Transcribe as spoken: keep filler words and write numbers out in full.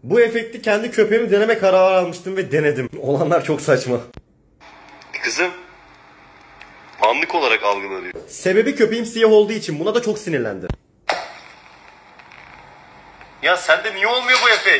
Bu efekti kendi köpeğimi deneme kararı almıştım ve denedim. Olanlar çok saçma. Kızım, anlık olarak algılanıyor. Sebebi köpeğim siyah olduğu için buna da çok sinirlendi. Ya sende niye olmuyor bu efekt?